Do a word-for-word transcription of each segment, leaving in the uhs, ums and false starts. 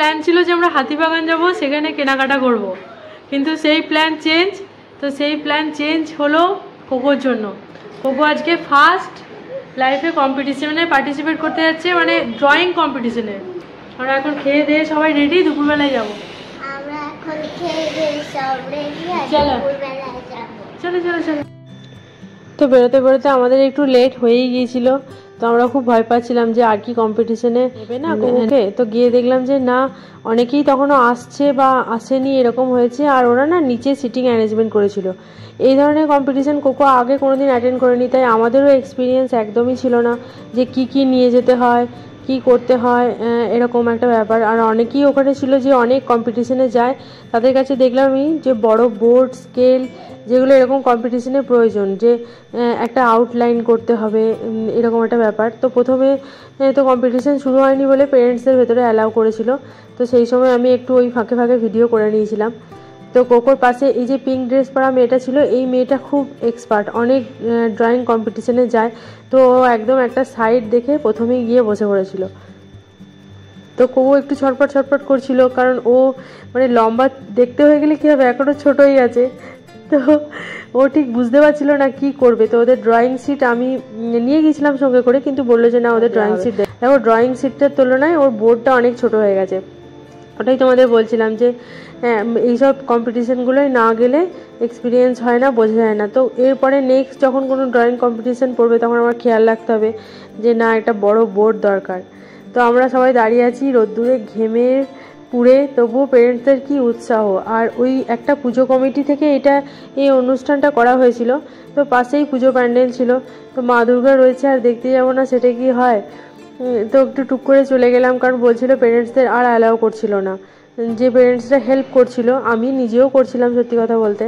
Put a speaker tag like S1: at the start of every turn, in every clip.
S1: Plan ছিল যে আমরা হাতিবাগান যাব, সেখানে কেনাকাটা করব, কিন্তু সেই প্ল্যান চেঞ্জ। তো সেই প্ল্যান চেঞ্জ হলো কোকোর জন্য। কোকো আজকে ফার্স্ট লাইফে কম্পিটিশনে পার্টিসিপেট করতে যাচ্ছে, মানে ড্রয়িং কম্পিটিশনে। আমরা এখন খেয়ে দিয়ে সবাই রেডি, দুপুরবেলায় যাবো। চলো চলো চলো। তো বেরোতে বেরোতে আমাদের একটু লেট হয়েই গিয়েছিল, তো আমরা খুব ভয় পাচ্ছিলাম যে আর কি কম্পিটিশনে নেবে না ওকে। তো গিয়ে দেখলাম যে না, অনেকেই তখনও আসছে বা আসেনি এরকম হয়েছে, আর ওরা না নিচে সিটিং অ্যারেঞ্জমেন্ট করেছিল। এই ধরনের কম্পিটিশন কোকো আগে কোনোদিন অ্যাটেন্ড করেনি, তাই আমাদেরও এক্সপিরিয়েন্স একদমই ছিল না যে কি কি নিয়ে যেতে হয়, কি করতে হয়, এরকম একটা ব্যাপার। আর অনেকেই ওখানে ছিল যে অনেক কম্পিটিশনে যায়, তাদের কাছে দেখলামই যে বড় বোর্ড, স্কেল, যেগুলো এরকম কম্পিটিশনের প্রয়োজন, যে একটা আউটলাইন করতে হবে, এরকম একটা ব্যাপার। তো প্রথমে তো কম্পিটিশন শুরু হয়নি বলে পেরেন্টসদের ভেতরে অ্যালাউ করেছিল, তো সেই সময় আমি একটু ওই ফাঁকে ফাঁকে ভিডিও করে নিয়েছিলাম। তো কোকোর পাশে এই যে পিঙ্ক ড্রেস পরা মেয়েটা ছিল, এই মেয়েটা খুব এক্সপার্ট, অনেক ড্রয়িং কম্পিটিশনে যায়। তো একদম একটা সাইড দেখে প্রথমেই গিয়ে বসে পড়েছিল। তো কোকো একটু ছটপট ছটপট করছিল, কারণ ও মানে লম্বা দেখতে হয়ে গেলে কী হবে, এখনও ছোটোই আছে। তো ও ঠিক বুঝতে পারছিল না কি করবে। তো ওদের ড্রয়িং শিট আমি নিয়ে গিয়েছিলাম সঙ্গে করে, কিন্তু বললো যে না, ওদের ড্রয়িং শিট দেখো, ড্রয়িং শিটটার তুলনায় ওর বোর্ডটা অনেক ছোট হয়ে গেছে। ওটাই তোমাদের বলছিলাম যে হ্যাঁ, এইসব কম্পিটিশানগুলোয় না গেলে এক্সপিরিয়েন্স হয় না, বোঝা যায় না। তো এরপরে নেক্সট যখন কোনো ড্রয়িং কম্পিটিশান পড়বে, তখন আমার খেয়াল রাখতে হবে যে না, একটা বড় বোর্ড দরকার। তো আমরা সবাই দাঁড়িয়ে আছি রোদ্দুরে, ঘেমে পুড়ে, তবুও পেরেন্টসদের কি উৎসাহ। আর ওই একটা পুজো কমিটি থেকে এটা এই অনুষ্ঠানটা করা হয়েছিল, তো পাশেই পুজো প্যান্ডেল ছিল। তো মা দুর্গা রয়েছে, আর দেখতে যাবো না সেটা কি হয়। তো একটু টুক করে চলে গেলাম, কারণ বলছিল পেরেন্টসদের আর অ্যালাউ করছিল না। যে পেরেন্টসরা হেল্প করছিল, আমি নিজেও করছিলাম সত্যি কথা বলতে।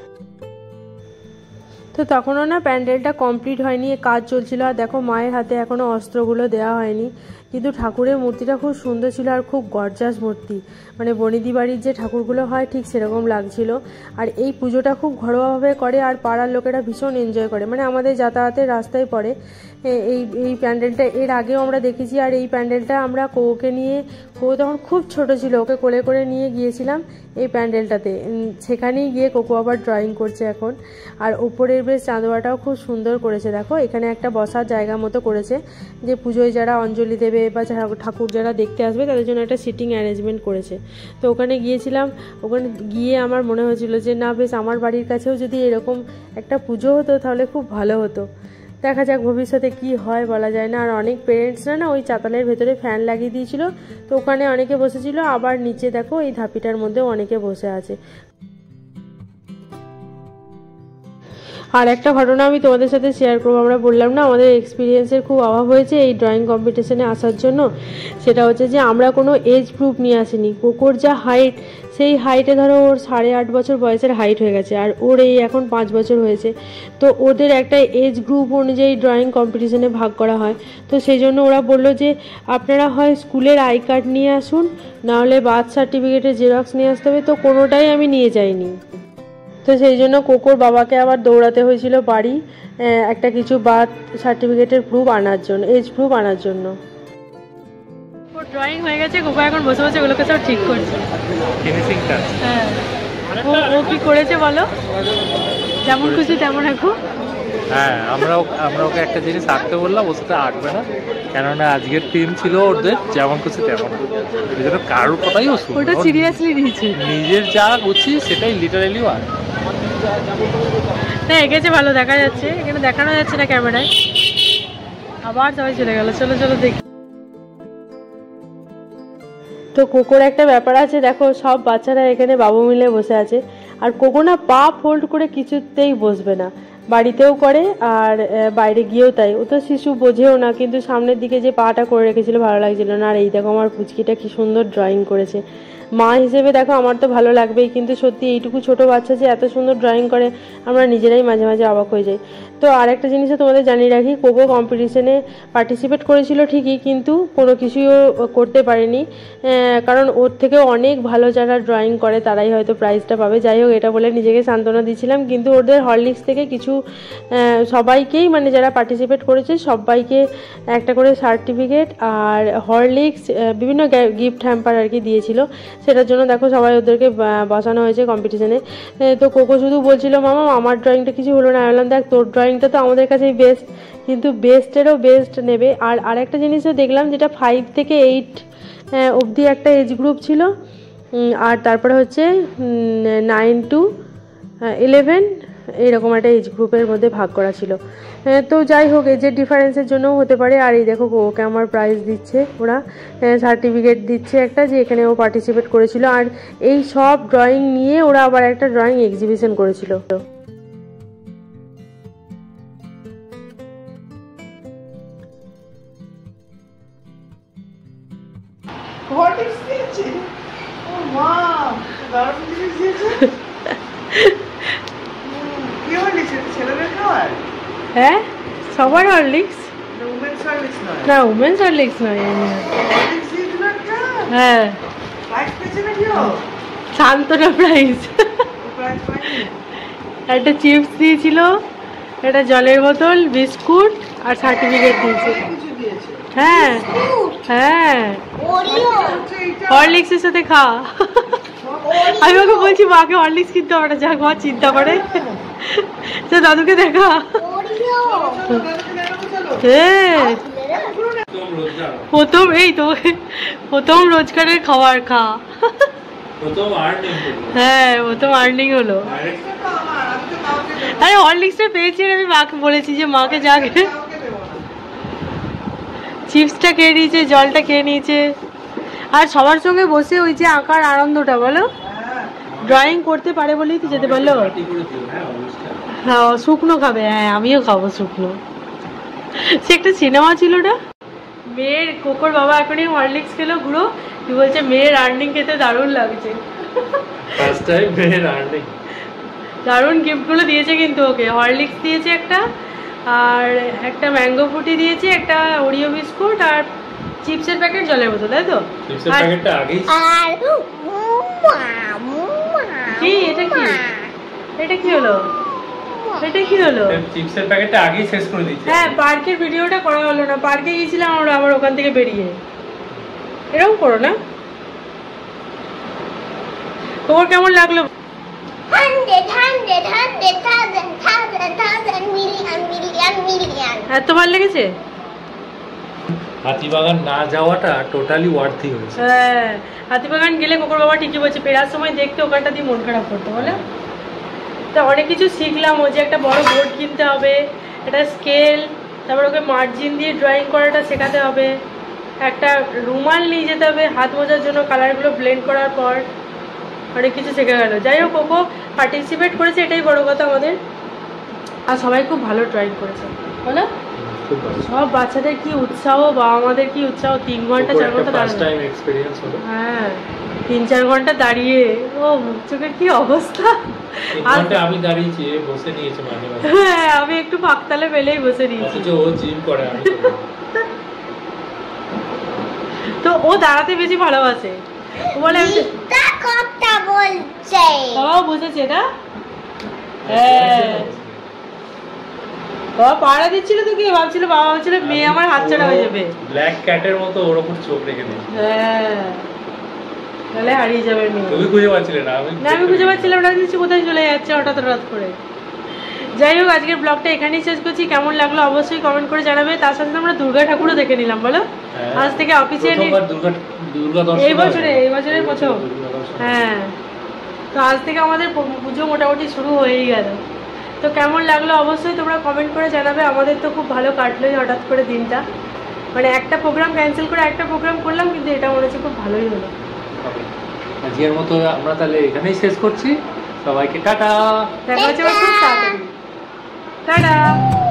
S1: তো তখনও না প্যান্ডেলটা কমপ্লিট হয়নি, কাজ চলছিল। আর দেখো মায়ের হাতে এখনও অস্ত্রগুলো দেওয়া হয়নি, কিন্তু ঠাকুরের মূর্তিটা খুব সুন্দর ছিল আর খুব গর্জাস মূর্তি, মানে বনিদি বাড়ির যে ঠাকুরগুলো হয় ঠিক সেরকম লাগছিল। আর এই পুজোটা খুব ঘরোয়াভাবে করে, আর পাড়ার লোকেরা ভীষণ এনজয় করে, মানে আমাদের যাতায়াতের রাস্তায় পড়ে এই এই প্যান্ডেলটা। এর আগেও আমরা দেখেছি, আর এই প্যান্ডেলটা আমরা কোকে নিয়ে, কোকো তখন খুব ছোট ছিল, ওকে কোলে করে নিয়ে গিয়েছিলাম এই প্যান্ডেলটাতে। সেখানেই গিয়ে কোকো আবার ড্রয়িং করছে এখন। আর ওপরের বেশ চাঁদোয়াটাও খুব সুন্দর করেছে, দেখো এখানে একটা বসার জায়গা মতো করেছে, যে পুজোয় যারা অঞ্জলি দেবে বা ঠাকুর যারা দেখতে আসবে তাদের জন্য একটা সিটিং অ্যারেঞ্জমেন্ট করেছে। তো ওখানে গিয়েছিলাম, ওখানে গিয়ে আমার মনে হয়েছিল যে না, বেশ আমার বাড়ির কাছেও যদি এরকম একটা পুজো হতো তাহলে খুব ভালো হতো। দেখা যাক ভবিষ্যতে কি হয়, বলা যায় না। আর অনেক পেরেন্টসরা না ওই চাতালের ভেতরে ফ্যান লাগিয়ে দিয়েছিল, তো ওখানে অনেকে বসেছিল, আবার নিচে দেখো এই ধাপিটার মধ্যেও অনেকে বসে আছে। আর একটা ঘটনা আমি তোমাদের সাথে শেয়ার করবো, আমরা বললাম না আমাদের এক্সপিরিয়েন্সের খুব অভাব হয়েছে এই ড্রয়িং কম্পিটিশনে আসার জন্য। সেটা হচ্ছে যে আমরা কোনো এজ গ্রুপ নিয়ে আসিনি। কোকোর যা হাইট, সেই হাইটে ধরো ওর সাড়ে আট বছর বয়সের হাইট হয়ে গেছে, আর ওর এই এখন পাঁচ বছর হয়েছে। তো ওদের একটা এজ গ্রুপ অনুযায়ী ড্রয়িং কম্পিটিশনে ভাগ করা হয়। তো সেই জন্য ওরা বললো যে আপনারা হয় স্কুলের আই কার্ড নিয়ে আসুন, নাহলে বার্থ সার্টিফিকেটের জেরক্স নিয়ে আসতে হবে। তো কোনোটাই আমি নিয়ে যাইনি। তো সেই জন্য কোকোর বাবাকে আবার দৌড়াতে হয়েছিল বাড়ি একটা কিছু বার্থ সার্টিফিকেটের প্রুফ আনার জন্য, এজ প্রুফ আনার জন্য। ওর ড্রয়িং হয়ে গেছে, কোকো এখন বসে বসে ওগুলোকে সব ঠিক করছে, ফিনিশিংটা। হ্যাঁ, ও ও কি করেছে বলো, যেমন খুশি তেমন এখন।
S2: হ্যাঁ, আমরা আমরা ওকে একটা জিনিস আঁকতে বললাম, ও সেটা আঁকবে না, কেননা আজকের টিম ছিল ওদের যেমন খুশি তেমন। এই জন্য কারোর কথাই ও শুনবে,
S1: ওটা সিরিয়াসলি নিয়েছে,
S2: নিজের যা উচিত সেটাই লিটারালি আঁক।
S1: না এঁকেছে, ভালো দেখা যাচ্ছে, এখানে দেখানো যাচ্ছে না ক্যামেরায়। আবার সবাই চলে গেল, চলো চলো দেখি। তো কোকোর একটা ব্যাপার আছে, দেখো সব বাচ্চারা এখানে বাবু মিলে বসে আছে, আর কোকো না পা ফোল্ড করে কিছুতেই বসবে না, বাড়িতেও করে আর বাইরে গিয়েও তাই। ও তো শিশু, বোঝেও না, কিন্তু সামনের দিকে যে পাটা করে রেখেছিল ভালো লাগছিল না। আর এই দেখো আমার পুচকিটা কি সুন্দর ড্রয়িং করেছে, মা হিসেবে দেখো আমার তো ভালো লাগবেই, কিন্তু সত্যি এইটুকু ছোট বাচ্চা যে এত সুন্দর ড্রয়িং করে আমরা নিজেরাই মাঝে মাঝে অবাক হয়ে যাই। তো আরেকটা জিনিসও তোমাদের জানিয়ে রাখি, কোকো কম্পিটিশনে পার্টিসিপেট করেছিল ঠিকই, কিন্তু কোনো কিছুই ও করতে পারেনি, কারণ ওর থেকে অনেক ভালো যারা ড্রয়িং করে তারাই হয়তো প্রাইজটা পাবে। যাই হোক, এটা বলে নিজেকে সান্ত্বনা দিচ্ছিলাম। কিন্তু ওদের হরলিক্স থেকে কিছু সবাইকেই, মানে যারা পার্টিসিপেট করেছে সবাইকে একটা করে সার্টিফিকেট আর হরলিক্স বিভিন্ন গিফট হ্যাম্পার আর কি দিয়েছিল। সেটার জন্য দেখো সবাই ওদেরকে বসানো হয়েছে কম্পিটিশনে। তো কোকো শুধু বলছিল, মামা আমার ড্রয়িংটা কিছু হলো না। আমি বললাম, দেখ তোর ড্রয়িংটা তো আমাদের কাছেই বেস্ট, কিন্তু বেস্টেরও বেস্ট নেবে। আর আরেকটা জিনিসও দেখলাম, যেটা ফাইভ থেকে এইট অবধি একটা এজ গ্রুপ ছিল, আর তারপরে হচ্ছে নাইন টু ইলেভেন এইরকম একটা এজ গ্রুপের মধ্যে ভাগ করা ছিল। তো যাই হোক, এজের ডিফারেন্সের জন্যও হতে পারে। আর এই দেখো ওকে আমার প্রাইজ দিচ্ছে, ওরা সার্টিফিকেট দিচ্ছে একটা, যে এখানে ও পার্টিসিপেট করেছিল। আর এই সব ড্রয়িং নিয়ে ওরা আবার একটা ড্রয়িং এক্সিবিশন করেছিল। হ্যাঁ, সবার হরলিক্স না, উমেন্স হরলিক্স নয়। হ্যাঁ, সান্ত্বনা প্রাইজ। একটা চিপস দিয়েছিল, একটা জলের বোতল, বিস্কুট আর সার্টিফিকেট দিয়েছে। হ্যাঁ হ্যাঁ, হরলিক্সের সাথে খা। আমি ওকে বলছি মাকে হরলিক্স কিনতে হবে না, যা মা চিন্তা করে। তো দাদুকে দেখা। হ্যাঁ, প্রথম এই তো প্রথম রোজগারের খাবার খা। হ্যাঁ, প্রথম আর্নিং হলো। আরে হরলিক্সটা পেয়েছি, আমি মাকে বলেছি যে মাকে যাকে চিপসটা খেয়ে নিয়েছে, জলটা খেয়ে নিয়েছে। আর সবার সঙ্গে বসে ওই যে আঁকার আনন্দটা, বলো, ড্রয়িং করতে পারে বলেই তো যেতে পারলো। হ্যাঁ, শুকনো খাবে। হ্যাঁ, আমিও খাবো শুকনো। সে একটা সিনেমা ছিল না, মেয়ের, কোকোর বাবা এখনই হরলিক্স খেলো গুঁড়ো, কি বলছে মেয়ের আর্নিং খেতে দারুণ লাগছে।
S2: ফার্স্ট টাইম মেয়ের আর্নিং।
S1: দারুণ গিফটগুলো দিয়েছে কিন্তু ওকে। হরলিক্স দিয়েছে একটা, আর একটা ম্যাঙ্গো ফ্রুটি দিয়েছে, একটা ওরিও বিস্কুট আর চিপসের প্যাকেট, জলের বোতল, তাই তো?
S2: চিপসের প্যাকেটটা আগেই।
S1: কি এটা? কি এটা? কি হলো এটা? কি হলো?
S2: চিপসের প্যাকেটটা আগেই শেষ করে দিয়েছে।
S1: হ্যাঁ, পার্কের ভিডিওটা করা হলো না। পার্কে গিয়েছিলাম আমরা, আবার ওখান থেকে বেরিয়ে। এরকম করো না। তোমার কেমন লাগলো? এত ভালো লেগেছে।
S2: হাতিবাগান না যাওয়াটা টোটালি ওয়ার্থি হয়েছে।
S1: হ্যাঁ, হাতিবাগান গেলে কোকোর বাবা ঠিকই বলছে, ফেরার সময় দেখতে ওখানটা দিয়ে মন খারাপ করতো, বলে। তা অনেক কিছু শিখলাম, ও যে একটা বড় বোর্ড কিনতে হবে, একটা স্কেল, তারপর ওকে মার্জিন দিয়ে ড্রয়িং করাটা শেখাতে হবে, একটা রুমাল নিয়ে যেতে হবে হাত মোজার জন্য কালারগুলো ব্লেন্ড করার পর। অনেক কিছু শেখা গেল। যাই হোক, কোকো পার্টিসিপেট করেছে, এটাই বড় কথা আমাদের। আর সবাই খুব ভালো ড্রয়িং করেছে, বলো। সব বাচ্চাদের কি উৎসাহ, বাবা মাদের কি উৎসাহ। তিন ঘন্টা চার ঘন্টা দাঁড়িয়ে। হ্যাঁ, তিন চার ঘন্টা দাঁড়িয়ে, ও মুখ চোখের কি অবস্থা।
S2: আমি দাঁড়িয়েছি, বসে নিয়েছে মাঝে মাঝে।
S1: হ্যাঁ, আমি একটু ফাঁকতালে পেলেই বসে নিয়েছি।
S2: ও জিম করে, আমি
S1: তো ও দাঁড়াতে বেশি ভালোবাসে। ও বলে কথা বলছে, বাবাও বুঝেছে না। হ্যাঁ, বাবা পাড়া দিচ্ছিল তো, কি ভাবছিল, বাবা ভাবছিল মেয়ে আমার হাত ছাড়া হয়ে যাবে।
S2: ব্ল্যাক ক্যাটের মতো ওর উপর চোখ রেখে দিয়েছে।
S1: হ্যাঁ, তাহলে হারিয়ে যাবে মেয়ে।
S2: তুমি খুঁজে পাচ্ছিলে না? আমি
S1: না, আমি খুঁজে পাচ্ছিলাম না, কোথায় চলে যাচ্ছে হঠাৎ হঠাৎ করে। যাই হোক, আজকের ব্লগটা এখানেই শেষ করছি। কেমন লাগলো অবশ্যই কমেন্ট করে জানাবে। তার সাথে আমরা দুর্গা ঠাকুরও দেখে নিলাম, বলো। আজ থেকে অফিসিয়ালি এই বছরে, এই বছরের প্রথম। হ্যাঁ, তো আজ থেকে আমাদের পুজো মোটামুটি শুরু হয়েই গেল। তো কেমন লাগলো অবশ্যই তোমরা কমেন্ট করে জানাবে। আমাদের তো খুব ভালো কাটলো হঠাৎ করে দিনটা, মানে একটা প্রোগ্রাম ক্যান্সেল করে একটা প্রোগ্রাম করলাম, কিন্তু এটা মনে হচ্ছে খুব ভালোই হলো।
S2: আজকের মতো আমরা তাহলে এখানেই শেষ করছি। সবাইকে টাটা।
S1: দেখা হচ্ছে খুব তাড়াতাড়ি। টাটা।